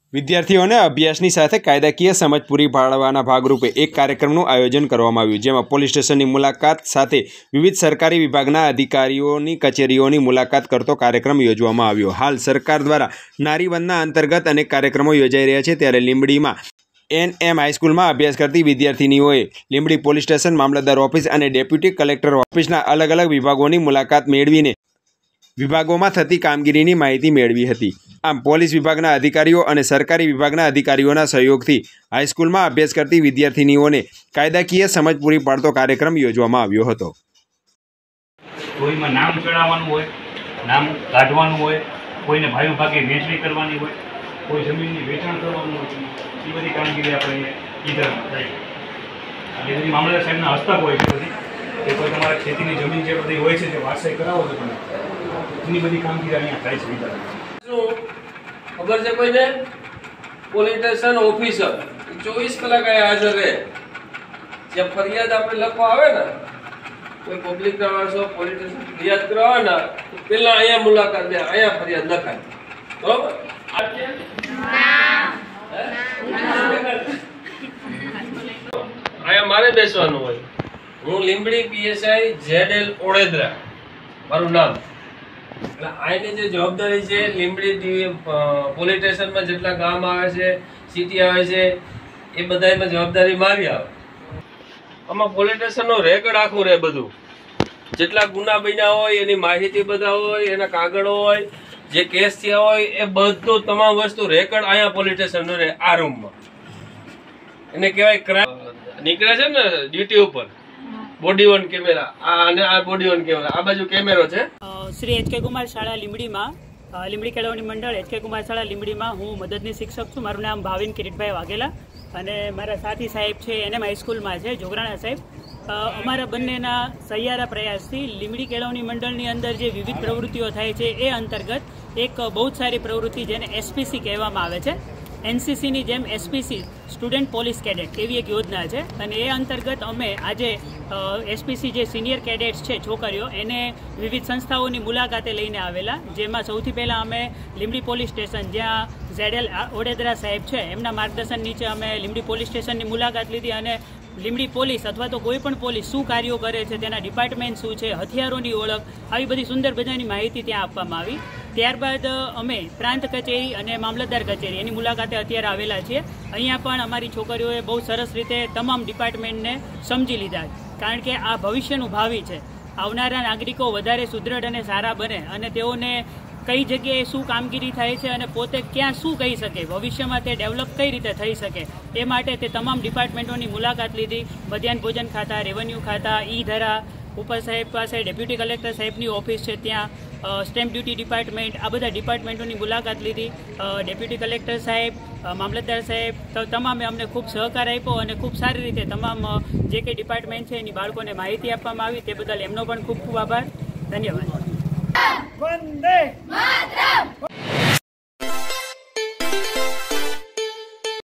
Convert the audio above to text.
વિદ્યાર્થીઓને અભ્યાસની સાથે કાયદાકીય સમજ પૂરી પાડવાના ભાગરૂપે એક કાર્યક્રમનું આયોજન કરવામાં આવ્યું, જેમાં પોલીસ સ્ટેશનની મુલાકાત સાથે વિવિધ સરકારી વિભાગના અધિકારીઓની કચેરીઓની મુલાકાત કરતો કાર્યક્રમ યોજવામાં આવ્યો। હાલ સરકાર દ્વારા નારી વંદના અંતર્ગત અનેક કાર્યક્રમો યોજાઈ રહ્યા છે, ત્યારે લીંબડીમાં NM હાઈસ્કૂલમાં અભ્યાસ કરતી વિદ્યાર્થીનીઓએ લીંબડી પોલીસ સ્ટેશન, મામલતદાર ઓફિસ અને ડેપ્યુટી કલેક્ટર ઓફિસના અલગ અલગ વિભાગોની મુલાકાત મેળવીને વિભાગોમાં થતી કામગીરીની માહિતી મેળવી હતી। આમ પોલીસ વિભાગના અધિકારીઓ અને સરકારી વિભાગના અધિકારીઓના સહયોગથી હાઈસ્કૂલમાં અભ્યાસ કરતી વિદ્યાર્થીનીઓને કાયદાકીય સમજ પૂરી પાડતો કાર્યક્રમ યોજવામાં આવ્યો હતો। કોઈમાં નામ ચડાવવાનું હોય, નામ કાઢવાનું હોય, કોઈને ભાઈ ભાગે વહેંચણી કરવાની હોય, કોઈ જમીનની વેચાણ કરવાનું હોય, એ બધી કામગીરી આપણે ઈધર થાય। અને બધી મામલતદાર સાહેબના હસ્તક હોય છે બધી, કે કોઈ તમારા ખેતીની જમીન જે બધી હોય છે તે વારસાઈ કરાવો તો તમે એની બધી કામગીરી અહીંયા થાય છે। વિચાર ખબર છે કોઈને? પોલીસ સ્ટેશન ઓફિસર 24 કલાક અહીંયા હાજર રહે। જે ફરિયાદ આપણે લખવા આવે ને, કોઈ પબ્લિક ના માણસો પોલીસ સ્ટેશન ફરિયાદ કરવા આવે ને, તો પેલા અહીંયા મુલાકાત લે, અહીંયા ફરિયાદ લખાય, બરોબર? અહીંયા મારે બેસવાનું હોય। હું લીંબડી PSI ZL ઓડેદરા મારું નામ। એટલે આની જે જવાબદારી છે, લીંબડી પોલીસ સ્ટેશનમાં જેટલા ગામ આવે છે, સિટી આવે છે, એ બધામાં જવાબદારી મારી આવે। આમાં પોલીસ સ્ટેશનનો રેકોર્ડ આખું રહે, બધું જેટલા ગુના બન્યા હોય એની માહિતી બધા હોય, એના કાગળો હોય, જે કેસ થયા હોય એ બધું તમામ વસ્તુ રેકોર્ડ અહીંયા પોલીસ સ્ટેશનનો રહે, આ રૂમમાં। એને કહેવાય ક્રાઇમ નીકળે છે ને ડ્યુટી ઉપર, બોડી ઓન કેમેરા, અને આ બોડી ઓન કેમેરા, આ બાજુ કેમેરો છે। શ્રી HK કુમાર શાળા લીંબડીમાં, લીંબડી કેળવણી મંડળ HK કુમાર શાળા લીંબડીમાં હું મદદની શિક્ષક છું। મારું નામ ભાવિન કિરીટભાઈ વાઘેલા અને મારા સાથી સાહેબ છે NM હાઈસ્કૂલમાં છે જોગરાણા સાહેબ। અમારા બંનેના સહિયારા પ્રયાસથી લીંબડી કેળવણી મંડળની અંદર જે વિવિધ પ્રવૃત્તિઓ થાય છે એ અંતર્ગત એક બહુ જ સારી પ્રવૃત્તિ જેને SPC કહેવામાં આવે છે, NCCની જેમ SPC સ્ટુડન્ટ પોલીસ કેડેટ એવી એક યોજના છે। અને એ અંતર્ગત અમે આજે SPC જે સિનિયર કેડેટ્સ છે છોકરીઓ, એને વિવિધ સંસ્થાઓની મુલાકાતે લઈને આવેલા, જેમાં સૌથી પહેલાં અમે લીંબડી પોલીસ સ્ટેશન, જ્યાં ZL ઓડેદરા સાહેબ છે, એમના માર્ગદર્શન નીચે અમે લીંબડી પોલીસ સ્ટેશનની મુલાકાત લીધી અને લીંબડી પોલીસ અથવા તો કોઈ પણ પોલીસ શું કાર્યો કરે છે, તેના ડિપાર્ટમેન્ટ શું છે, હથિયારોની ઓળખ, આવી બધી સુંદર મજાની માહિતી ત્યાં આપવામાં આવી। ત્યારબાદ અમે પ્રાંત કચેરી અને મામલતદાર કચેરી એની મુલાકાતે અત્યારે આવેલા છીએ। અહીંયા પણ અમારી છોકરીઓએ બહુ સરસ રીતે તમામ ડિપાર્ટમેન્ટને સમજી લીધા, કારણ કે આ ભવિષ્યનું ભાવિ છે। આવનારા નાગરિકો વધારે સુદૃઢ અને સારા બને અને તેઓને કઈ જગ્યાએ શું કામગીરી થાય છે અને પોતે ક્યાં શું કહી શકે, ભવિષ્યમાં તે ડેવલપ કઈ રીતે થઈ શકે, એ માટે તે તમામ ડિપાર્ટમેન્ટોની મુલાકાત લીધી। મધ્યાહન ભોજન ખાતા, રેવન્યુ ખાતા, ધરા, ઉપર સાહેબ પાસે ડેપ્યુટી કલેક્ટર સાહેબની ઓફિસ છે, ત્યાં સ્ટેમ્પ ડ્યુટી ડિપાર્ટમેન્ટ, આ બધા ડિપાર્ટમેન્ટોની મુલાકાત લીધી। ડેપ્યુટી કલેક્ટર સાહેબ, મામલતદાર સાહેબ તમામે અમને ખૂબ સહકાર આપ્યો અને ખૂબ સારી રીતે તમામ જે કંઈ ડિપાર્ટમેન્ટ છે એની બાળકોને માહિતી આપવામાં આવી, તે બદલ એમનો પણ ખૂબ ખૂબ આભાર, ધન્યવાદ। વંદે માતરમ।